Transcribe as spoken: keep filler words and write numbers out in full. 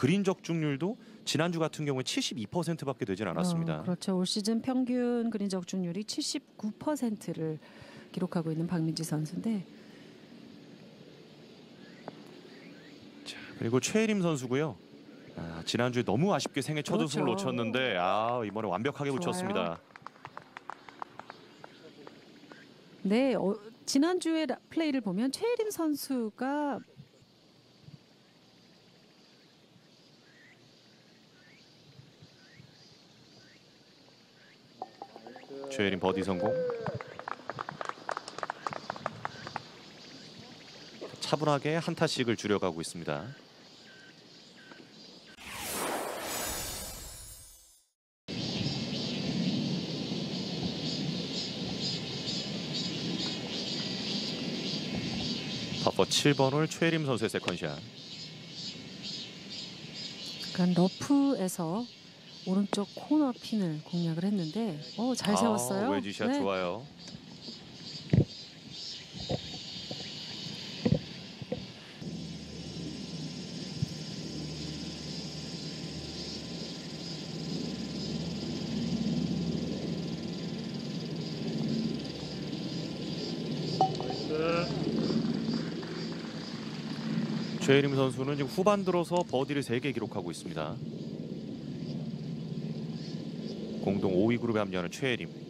그린 적중률도 지난주 같은 경우에 칠십이 퍼센트밖에 되진 않았습니다. 어, 그렇죠. 올 시즌 평균 그린 적중률이 칠십구 퍼센트를 기록하고 있는 박민지 선수인데. 자, 그리고 최혜림 선수고요. 아, 지난주에 너무 아쉽게 생애 첫 그렇죠. 우승을 놓쳤는데 아, 이번에 완벽하게 좋아요. 붙였습니다. 네, 어, 지난주에 플레이를 보면 최혜림 선수가 최혜림 버디 성공. 차분하게 한 타씩을 줄여가고 있습니다. 파포 칠 번 홀 최혜림 선수의 세컨샷. 그러니까 러프에서 오른쪽 코너 핀을 공략을 했는데 어, 잘 세웠어요. 아, 웨지샷 네. 좋아요. 최혜림 선수는 지금 후반 들어서 버디를 세 개 기록하고 있습니다. 공동 오 위 그룹에 합류하는 최혜림.